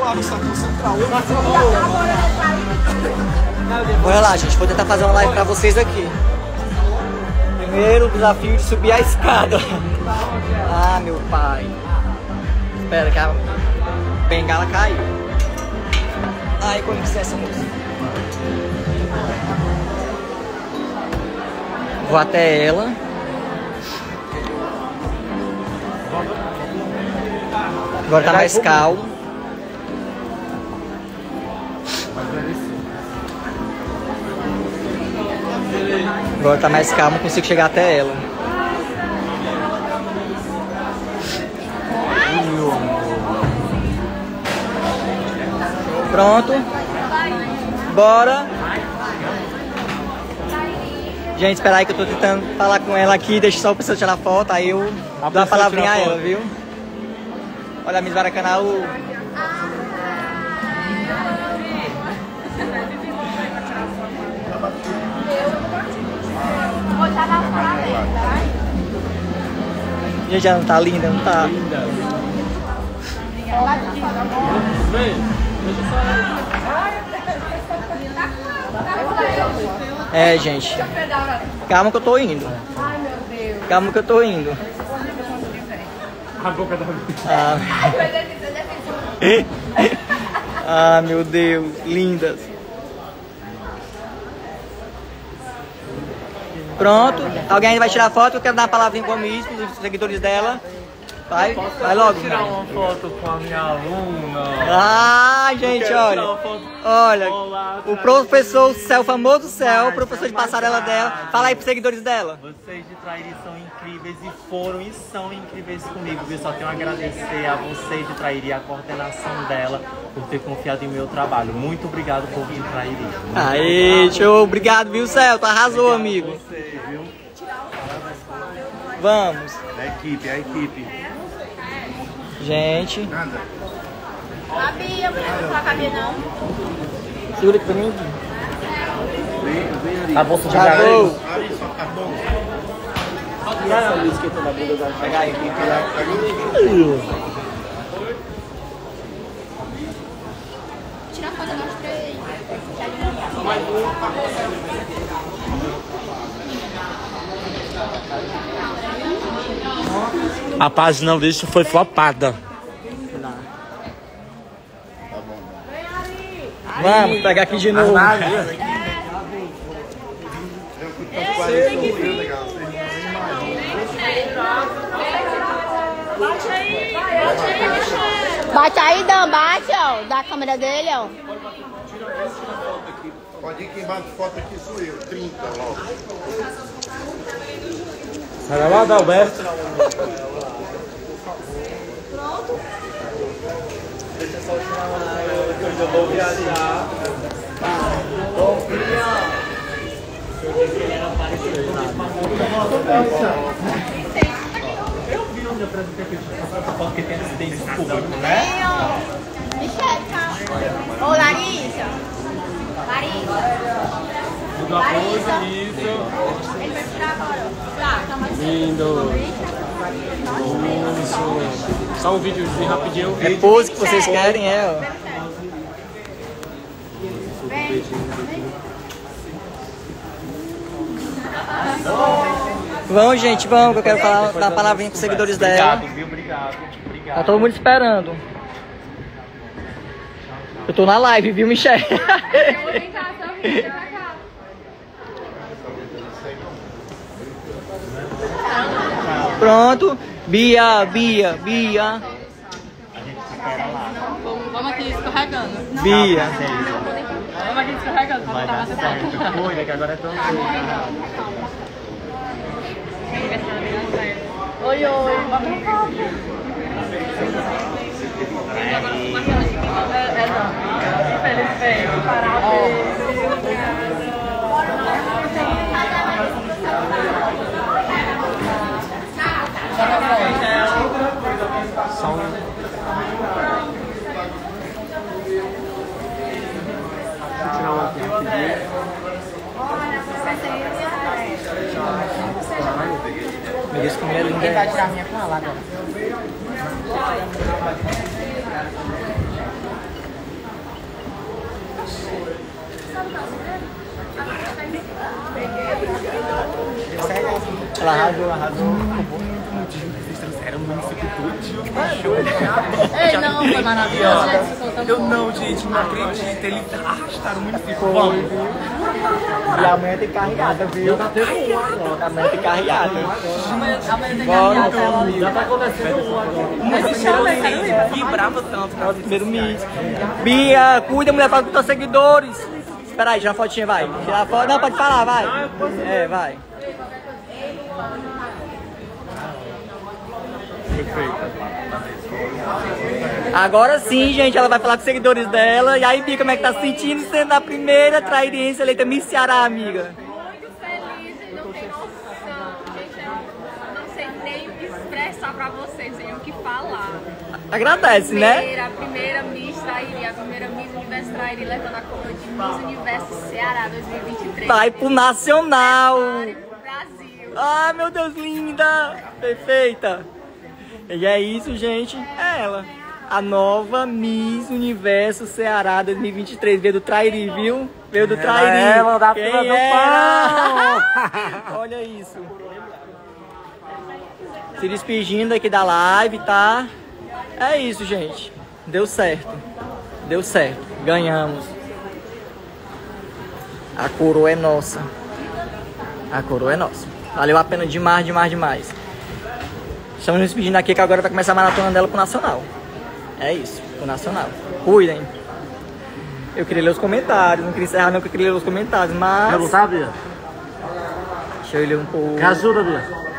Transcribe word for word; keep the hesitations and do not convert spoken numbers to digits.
Olha lá, gente, vou tentar fazer uma live pra vocês aqui. Primeiro desafio de subir a escada. Ah, meu pai. Espera que a bengala caiu. Ai, com licença, moça. Vou até ela. Agora tá mais calmo. Agora tá mais calmo, consigo chegar até ela. Pronto. Bora. Gente, espera aí que eu tô tentando falar com ela aqui. Deixa só o pessoal tirar foto, aí eu a dou uma palavrinha a ela, viu? Olha a Miss Maracanã. O... Gente, já não tá linda, não tá? É, gente. Calma que eu tô indo. Calma que eu tô indo. A boca da ah. ah, meu Deus. Lindas. Pronto. Alguém vai tirar foto? Eu quero dar uma palavrinha com a Miss, os seguidores dela. Vai, vai logo. Posso tirar uma foto com a minha aluna? Ah, gente, olha. Olha, o professor Céu, o famoso Céu, o professor de passarela dela. Fala aí pros seguidores dela. Vocês de Trairi são incríveis e foram e são incríveis comigo, viu? Só tenho a agradecer a vocês de Trairi e a coordenação dela por ter confiado em meu trabalho. Muito obrigado, povo de Trairi. Aê, show. Obrigado, viu, Céu? Tu arrasou, amigo. Você, viu? Vamos. A equipe, a equipe. Gente. Nada. A Bia, não vou falar com a Bia, não. Segura aqui pra mim. Vem, vem ali. A bolsa de Já vou. Ali, só cartão. E essa luz que tá na bunda da Pegar a equipe lá. Tira a foto, nós três. A página lixo foi flopada. Vamos pegar aqui de novo. Bate aí, Dan, bate, ó. Da câmera dele, ó. Pode ir, quem bate foto aqui sou eu. trinta logo. Olha lá, Adalberto. Pronto. Deixa eu só tirar uma coisa, eu vou viajar. Eu disse que ele era parecido Eu vi onde eu apresentei aqui, essa foto que tem acidente público, né? Michelle, calma. Ô, Larissa. Larissa. Tudo apoio, isso. Ele vai tirar agora. Tá, tá mais Lindo. Isso. Só um videozinho rapidinho. É pose que vocês querem, é, ó. Vamos, gente, vamos, que eu quero falar, dar uma palavrinha pros seguidores dela. Obrigado, viu? Obrigado. Obrigado. Tá todo mundo esperando. Eu tô na live, viu, Michelle? Eu vou tentar só vir pra cá. Pronto. Bia, Bia, Bia. A gente espera lá. Vamos, vamos aqui escorregando. Bia. Vamos aqui escorregando. Vai dar certo. Cuida que agora é tão Oi, oi. Vamos pra cá. É, não. Feliz, feliz. Parabéns. Só um... Deixa eu tirar uma aqui rapidinho. Me diz como é linda. Quem vai tirar a minha com ela agora? ela arrasou, arrasou. Era um município todinho de show. Ei, não, foi maravilhoso, gente. Vocês são tão Eu bons. não, gente, não acredito. Eles arrastaram o município. Foi, Vamos. viu? E amanhã tem carreada, viu? Amanhã tem carreada. Amanhã, amanhã tem Bora, caminhada. já tá acontecendo. Nesse show vocês vibrava tanto. É o primeiro mês. Bia, cuida, mulher, fala com os teus seguidores. Espera aí, tira uma fotinha, vai. Tira a foto. Não, pode falar, vai. É, vai. Agora sim, gente, ela vai falar com os seguidores dela. E aí, Bia, como é que tá se sentindo sendo a primeira trairiense eleita Miss Ceará, amiga? Muito feliz, gente, não tem noção, gente, eu não sei nem expressar pra vocês, sem o que falar. Agradece, né? Primeira, a primeira Miss Trairi, a primeira Miss Universo Trairi, levando a coroa de Miss Universo Ceará dois mil e vinte e três. Vai pro Nacional. Para pro Brasil. Ai, meu Deus, linda! Perfeita! E é isso, gente. É ela. A nova Miss Universo Ceará dois mil e vinte e três. Veio do Trairi, viu? Veio do Trairi. É ela da Quem fila do era? Olha isso. Se despedindo aqui da live, tá? É isso, gente. Deu certo. Deu certo. Ganhamos. A coroa é nossa. A coroa é nossa. Valeu a pena demais, demais, demais. Estamos nos despedindo aqui que agora vai começar a maratona dela pro Nacional. É isso, pro Nacional. Cuidem. Eu queria ler os comentários, não queria encerrar não, porque eu queria ler os comentários, mas... Quer lutar, Bia? Deixa eu ler um pouco. Quer ajuda, Bia?